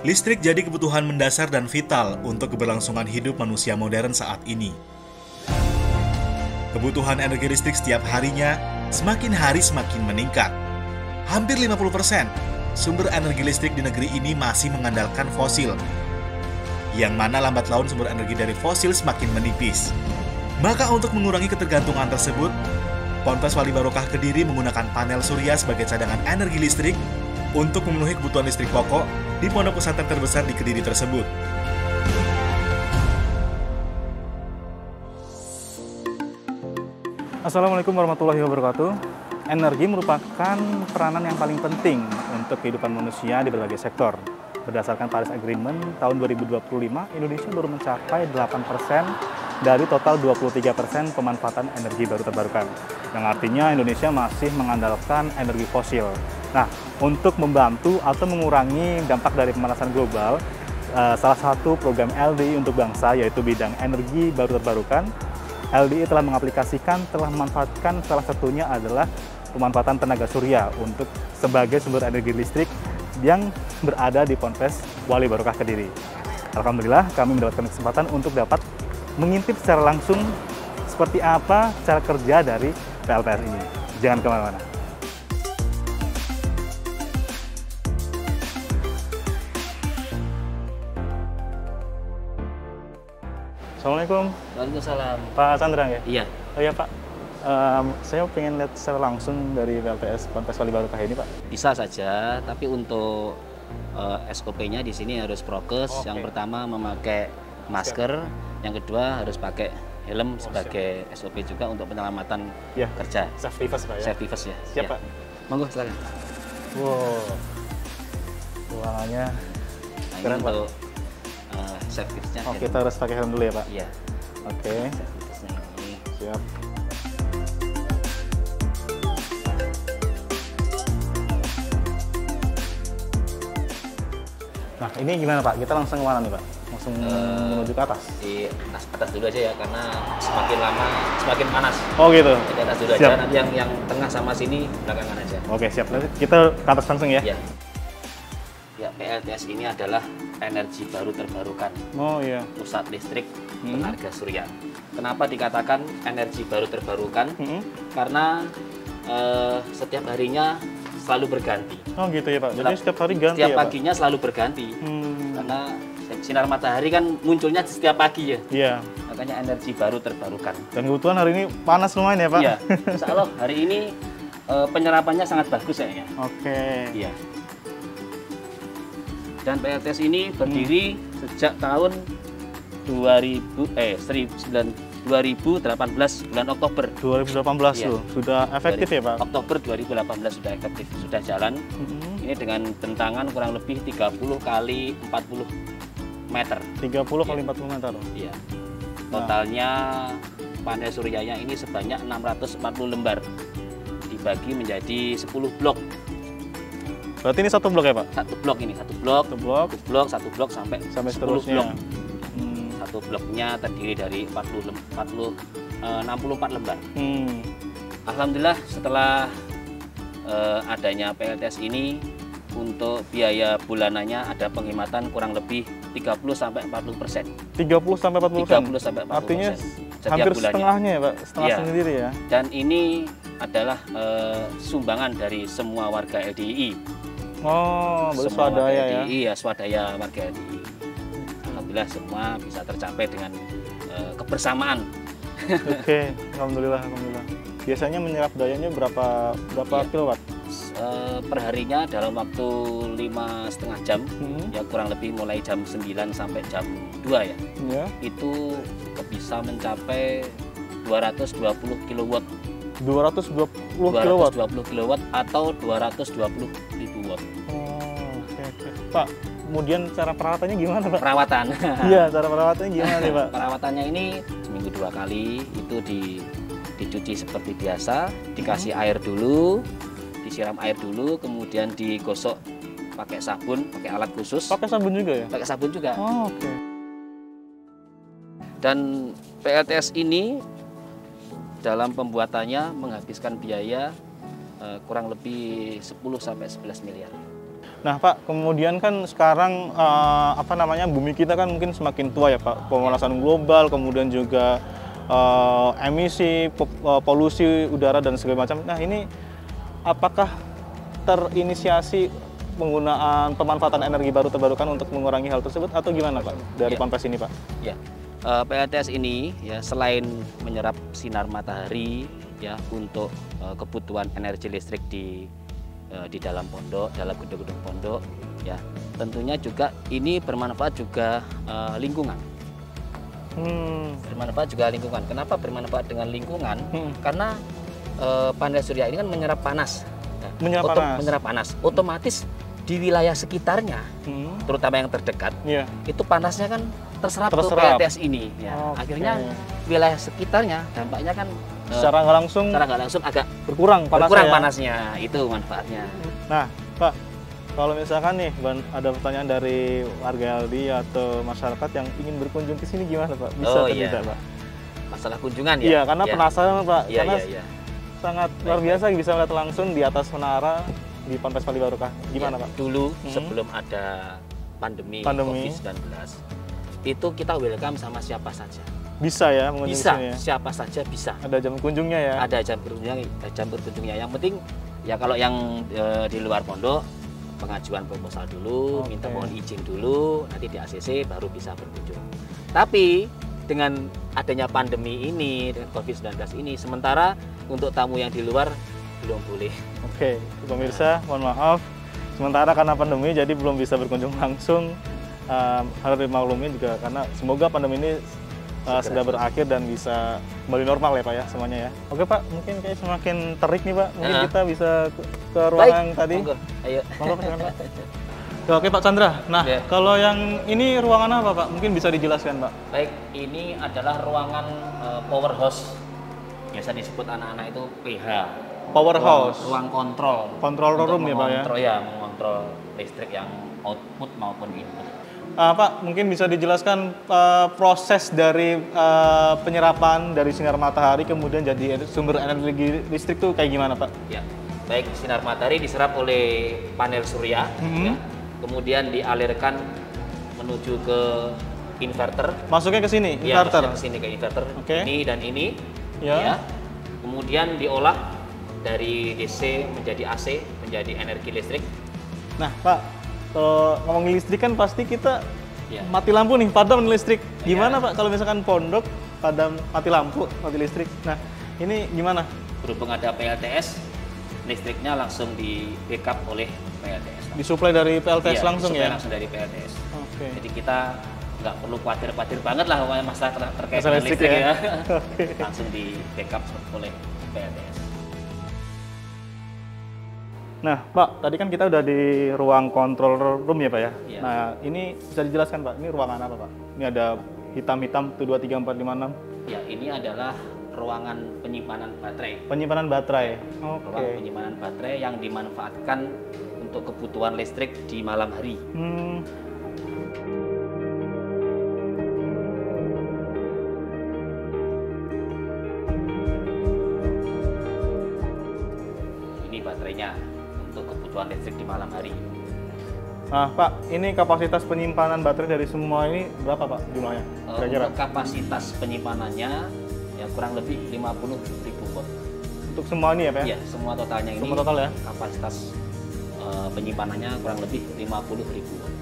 Listrik jadi kebutuhan mendasar dan vital untuk keberlangsungan hidup manusia modern saat ini. Kebutuhan energi listrik setiap harinya semakin hari semakin meningkat. Hampir 50% sumber energi listrik di negeri ini masih mengandalkan fosil, yang mana lambat laun sumber energi dari fosil semakin menipis. Maka untuk mengurangi ketergantungan tersebut, Ponpes Wali Barokah Kediri menggunakan panel surya sebagai cadangan energi listrik untuk memenuhi kebutuhan listrik pokok di pondok pesantren terbesar di Kediri tersebut. Assalamualaikum warahmatullahi wabarakatuh. Energi merupakan peranan yang paling penting untuk kehidupan manusia di berbagai sektor. Berdasarkan Paris Agreement tahun 2025, Indonesia baru mencapai 8% dari total 23% pemanfaatan energi baru terbarukan. Yang artinya Indonesia masih mengandalkan energi fosil. Nah, untuk membantu atau mengurangi dampak dari pemanasan global, salah satu program LDI untuk bangsa yaitu bidang energi baru terbarukan, LDI telah memanfaatkan salah satunya adalah pemanfaatan tenaga surya untuk sebagai sumber energi listrik yang berada di Ponpes Wali Barokah Kediri. Alhamdulillah kami mendapatkan kesempatan untuk dapat mengintip secara langsung seperti apa cara kerja dari PLTS ini. Jangan kemana-mana. Assalamualaikum. Waalaikumsalam. Pak Chandra ya? Iya. Oh iya Pak, saya pengen lihat secara langsung dari PLTS Ponpes Wali Barokah ini Pak. Bisa saja, tapi untuk SOP-nya di sini harus prokes. Oke. Yang pertama memakai masker, yang kedua harus pakai helm sebagai SOP juga untuk penyelamatan Ya. kerja. Safety first Pak ya? Safety first ya. Siap Ya. Pak. Monggo silakan. Wow, ruangannya Nah, ini keren Pak. untuk safety first-nya. Oh, kita harus pakai helm dulu ya Pak? Iya. Oke, Safety first-nya ini. siap. Nah, ini gimana Pak? Kita langsung ke mana nih Pak? Langsung menuju ke atas? Di atas dulu aja ya, karena semakin lama semakin panas. Oh gitu? Di atas dulu Siap. aja, nanti yang tengah sama sini belakangan aja. Oke, siap. Nanti kita ke atas langsung ya? Ya. Ya, PLTS ini adalah energi baru terbarukan, Oh iya. pusat listrik tenaga surya. Kenapa dikatakan energi baru terbarukan? Mm-mm. Karena setiap harinya selalu berganti. Oh gitu ya Pak? Jadi setiap hari ganti Setiap ya Pak? paginya selalu berganti. Hmm. Karena sinar matahari kan munculnya setiap pagi ya. Iya. Makanya energi baru terbarukan. Dan kebetulan hari ini panas lumayan ya Pak? Iya. Insya Allah hari ini penyerapannya sangat bagus kayaknya. Oke. Iya. Dan PLTS ini berdiri sejak tahun 2018 bulan Oktober. 2018 Iya. loh, sudah efektif ya Pak? Oktober 2018 sudah efektif, sudah jalan. Mm-hmm. Ini dengan bentangan kurang lebih 30 kali 40 meter. 30 kali 40 meter. Iya. Totalnya panel suryanya ini sebanyak 640 lembar. Dibagi menjadi 10 blok. Berarti ini satu blok ya Pak? Satu blok ini, satu blok, satu blok sampai 10 seterusnya. blok. Satu bloknya terdiri dari 64 lembar. Alhamdulillah setelah adanya PLTS ini, untuk biaya bulanannya ada penghematan kurang lebih 30-40%. 30-40%? 30-40%. Artinya setiap hampir bulannya. setengahnya ya Pak? Setengah Iya. sendiri ya? Dan ini adalah sumbangan dari semua warga LDI. Oh, berarti Semua warga swadaya ya? LDI, ya swadaya warga LDI. Alhamdulillah semua bisa tercapai dengan kebersamaan. Oke, Alhamdulillah. Biasanya menyerap dayanya berapa Iya. kilowatt? Perharinya dalam waktu 5,5 jam, Hmm. ya kurang lebih mulai jam 9 sampai jam 2 ya, Ya. itu bisa mencapai 220 kilowatt. 220 kilowatt? 220 kilowatt atau 220 ribu watt. Oh, oke. Pak, kemudian cara perawatannya gimana Pak? Perawatan. Iya, cara perawatannya gimana nih Pak? Perawatannya ini seminggu 2 kali, itu dicuci seperti biasa, dikasih air dulu, disiram air dulu, kemudian digosok pakai sabun, pakai alat khusus. Pakai sabun juga ya? Pakai sabun juga. Oh, oke. Dan PLTS ini dalam pembuatannya menghabiskan biaya kurang lebih 10 sampai 11 miliar. Nah Pak, kemudian kan sekarang bumi kita kan mungkin semakin tua ya Pak, pemanasan global, kemudian juga emisi, polusi udara dan segala macam. Nah ini apakah terinisiasi penggunaan pemanfaatan energi baru terbarukan untuk mengurangi hal tersebut atau gimana Pak dari Ponpes ini Pak? Ya, PLTS ini ya selain menyerap sinar matahari ya untuk kebutuhan energi listrik di dalam pondok, dalam gedung-gedung pondok, ya tentunya juga ini bermanfaat juga lingkungan. Bermanfaat juga lingkungan. Kenapa bermanfaat dengan lingkungan? Karena panel surya ini kan menyerap panas. Ya, menyerap panas. Otomatis di wilayah sekitarnya, terutama yang terdekat, itu panasnya kan terserap ke PLTS ini. Ya. Akhirnya wilayah sekitarnya dampaknya kan secara nggak langsung agak berkurang panasnya, itu manfaatnya. Nah Pak, kalau misalkan nih ada pertanyaan dari warga LD atau masyarakat yang ingin berkunjung ke sini gimana Pak? Bisa tidak Pak? Masalah kunjungan ya? Iya, karena penasaran Pak, karena iya. sangat luar biasa bisa melihat langsung di atas menara di Ponpes Pali Barokah. Gimana Pak? Dulu sebelum ada pandemi. COVID-19 itu kita welcome sama siapa saja. Bisa ya mengunjungi sini ya? Siapa saja bisa. Ada jam kunjungnya ya? Ada jam berkunjungnya. Yang penting ya kalau yang di luar pondok pengajuan proposal dulu, minta mohon izin dulu, nanti di ACC baru bisa berkunjung. Tapi dengan adanya pandemi ini, dengan COVID-19 ini, sementara untuk tamu yang di luar belum boleh. Oke, pemirsa, mohon maaf. Sementara karena pandemi jadi belum bisa berkunjung langsung. Harus dimaklumi juga karena semoga pandemi ini sudah berakhir dan bisa kembali normal ya Pak ya semuanya ya. Oke Pak, mungkin kayak semakin terik nih Pak. Mungkin kita bisa ke ruangan tadi. Monggo, ayo. Monggo Pak. Oke Pak Chandra. Nah, kalau yang ini ruangan apa Pak? Mungkin bisa dijelaskan Pak. Baik, ini adalah ruangan powerhouse. Biasa disebut anak-anak itu PH. Powerhouse. Ruang kontrol. Control room ya Pak ya? Mengontrol listrik yang output maupun input. Pak, mungkin bisa dijelaskan proses dari penyerapan dari sinar matahari kemudian jadi sumber energi listrik itu kayak gimana Pak? Ya, baik, sinar matahari diserap oleh panel surya, ya, kemudian dialirkan menuju ke inverter. Masuknya ke sini, inverter? Ya, ke sini ke inverter. Ini dan ini. Ya. Kemudian diolah dari DC menjadi AC, menjadi energi listrik. Nah Pak, kalau ngomongin listrik kan pasti kita mati lampu nih, padam listrik. Gimana Pak kalau misalkan pondok padam mati lampu, mati listrik? Nah ini gimana? Berhubung ada PLTS, listriknya langsung di backup oleh PLTS. Disuplai dari PLTS langsung ya? Langsung dari PLTS. Jadi kita nggak perlu khawatir banget lah masalah terkait dengan listrik ya. Langsung di backup oleh PLTS. Nah Pak, tadi kan kita udah di ruang control room ya Pak ya? Ya. Nah ini bisa dijelaskan Pak, ini ruangan apa Pak? Ini ada hitam-hitam, 1, 2, 3, 4, 5, 6. Ya, ini adalah ruangan penyimpanan baterai. Penyimpanan baterai? Ruang penyimpanan baterai yang dimanfaatkan untuk kebutuhan listrik di malam hari. Ini baterainya untuk kebutuhan listrik di malam hari. Nah Pak, ini kapasitas penyimpanan baterai dari semua ini berapa Pak jumlahnya? Kira-kira? Kapasitas penyimpanannya ya kurang lebih 50.000 watt. Untuk semua ini ya Pak? Iya, semua totalnya ini. Semua total ya? Kapasitas penyimpanannya kurang lebih 50.000 watt.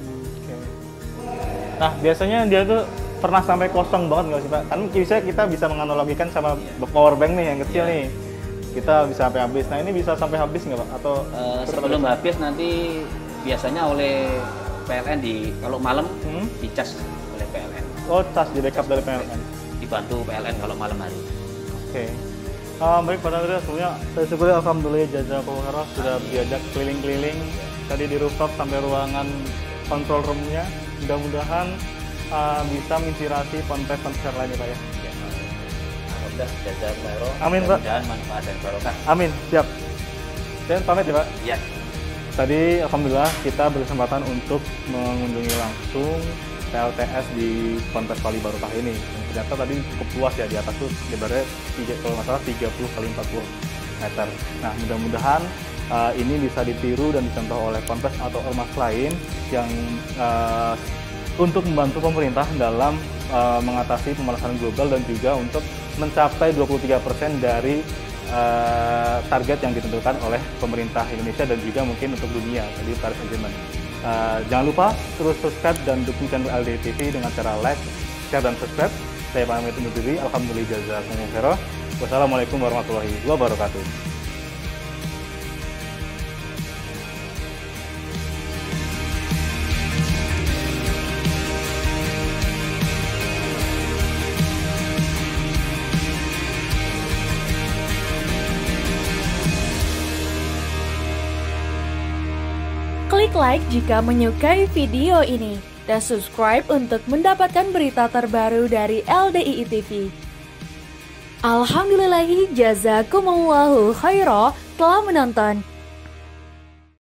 Nah biasanya dia tuh pernah sampai kosong banget nggak sih Pak? Kan kita bisa menganalogikan sama power bank nih yang kecil nih. Kita bisa sampai habis. Nah ini bisa sampai habis nggak Pak? Atau sebelum habis nanti biasanya oleh PLN kalau malam dicas oleh PLN. Oh, cas di backup dari PLN. Dibantu PLN kalau malam hari. Baik Pak Chandra, semuanya saya syukuri alhamdulillah jazakallahu khairan sudah diajak keliling-keliling tadi di rooftop sampai ruangan control room-nya. Mudah-mudahan bisa menginspirasi Ponpes lainnya Pak ya. Alhamdulillah, jazakallahu khairan. Amin Pak. Mudah-mudahan manfaat dan barokah. Amin, siap. Dan pamit ya Pak. Iya. Tadi alhamdulillah kita berkesempatan untuk mengunjungi langsung PLTS di Ponpes Pali Barokah ini. Ternyata tadi cukup luas ya, di atas tuh sebenarnya kalau nggak salah 30 kali 40 meter. Nah mudah-mudahan ini bisa ditiru dan dicontoh oleh ponpes atau ormas lain yang untuk membantu pemerintah dalam mengatasi pemanasan global dan juga untuk mencapai 23% dari target yang ditentukan oleh pemerintah Indonesia dan juga mungkin untuk dunia, jadi Paris Agreement. Jangan lupa terus subscribe dan dukung channel LDII TV dengan cara like, share, dan subscribe. Saya pamit undur diri. Alhamdulillah, jazakumullah khairan. Wassalamualaikum warahmatullahi wabarakatuh. Klik like jika menyukai video ini dan subscribe untuk mendapatkan berita terbaru dari LDII TV. Alhamdulillahi jazakumullahu khairan telah menonton.